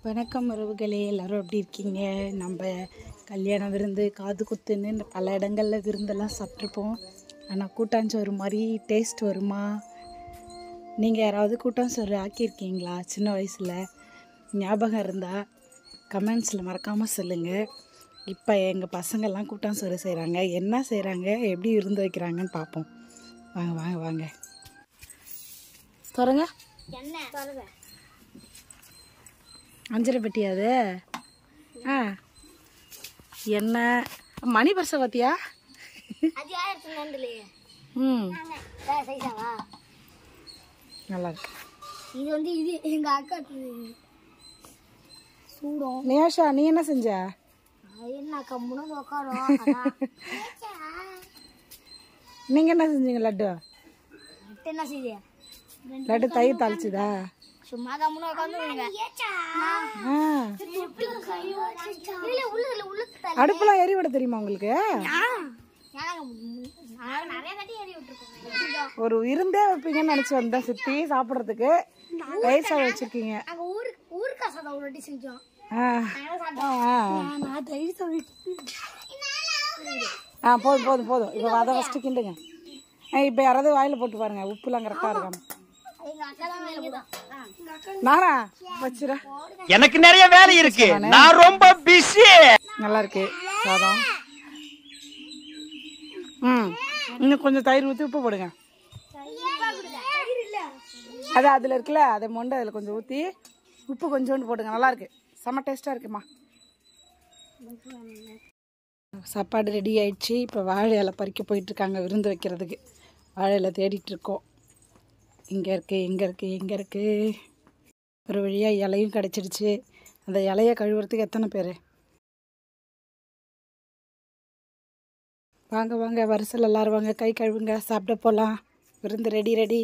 வணக்கம் உறவுகளே, எல்லோரும் எப்படி இருக்கீங்க? நம்ம கல்யாண விருந்து, காது குத்துன்னு பல இடங்களில் விருந்தெல்லாம் சாப்பிட்ருப்போம். ஆனால் கூட்டாஞ்சோறு மாதிரி டேஸ்ட் வருமா? நீங்கள் யாராவது கூட்டாஞ்சோறு ஆக்கியிருக்கீங்களா? சின்ன வயசில் ஞாபகம் இருந்தால் கமெண்ட்ஸில் மறக்காமல் சொல்லுங்கள். இப்போ எங்கள் பசங்கள்லாம் கூட்டாஞ்சோறு செய்கிறாங்க. என்ன செய்கிறாங்க, எப்படி விருந்து வைக்கிறாங்கன்னு பார்ப்போம். வாங்க வாங்க வாங்க, தொடங்க. என்ன தொடங்க? அஞ்சரை பெட்டி அது. என்ன மணி பரிசை பார்த்தியா? நல்லா இருக்கு. இது வந்து இது எங்க அக்கா சூடும். நியாஷா, நீ என்ன செஞ்ச? என்ன கம்முன்னு உட்காரும். நீங்க என்ன செஞ்சீங்க? லட்டு. என்ன செய்ய? லட்டு தயிர் தாளிச்சுதா? சும்மா கம்முன்னு உட்காந்துருங்க. அடுப்புலாம் எரி விட தெரியுமா உங்களுக்கு? ஒரு விருந்தே வைப்பீங்கன்னு நினைச்சு வந்தா சித்தி சாப்பிட்றதுக்கு. தயிர் சாதம் வச்சிருக்கீங்க. போதும் போதும் போதும். இப்போ அதை ஃபஸ்ட்டு கிண்டுங்க. இப்போ யாராவது வாயில போட்டு பாருங்க, உப்புலாம் கரெக்டாக இருக்காங்க. நானா வச்சுறேன், எனக்கு நிறைய வேலை இருக்கு, நான் ரொம்ப பிஸி. நல்லா இருக்கு சாதம். இன்னும் கொஞ்சம் தயிர் ஊற்றி உப்பு போடுங்க. அது அதில் இருக்குல்ல, அதை மொண்டை அதில் கொஞ்சம் ஊற்றி உப்பு கொஞ்சோண்டு போடுங்க. நல்லா இருக்கு, செம்ம டேஸ்ட்டாக இருக்குமா. சாப்பாடு ரெடி ஆயிடுச்சு. இப்போ வாழை இலை பறிக்க போயிட்டுருக்காங்க விருந்து வைக்கிறதுக்கு. வாழை இலை தேடிட்டுருக்கோம். இங்கே இருக்குது, எங்கே இருக்குது, எங்கே இருக்குது. ஒரு வழியாக இலையும் கிடச்சிடுச்சு. அந்த இலையை கழுவுறதுக்கு எத்தனை பேர்? வாங்க வாங்க, வரிசையில் எல்லோரும் வாங்க, கை கழுவுங்க, சாப்பிட போகலாம். விருந்து ரெடி ரெடி.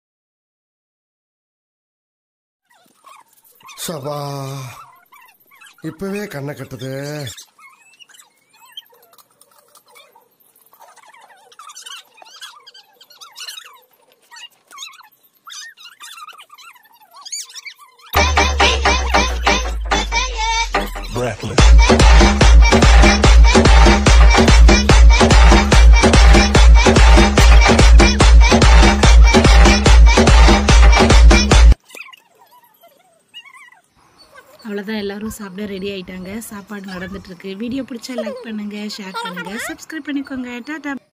சபா, இப்பவே கண்ணை கட்டுது. Breathless. அவ்வளோதான், எல்லோரும் சாப்பிட ரெடி ஆகிட்டாங்க. சாப்பாடு நடந்துட்டுருக்கு. வீடியோ பிடிச்சா லைக் பண்ணுங்கள், ஷேர் பண்ணுங்கள், சப்ஸ்கிரைப் பண்ணிக்கோங்க. டாடா.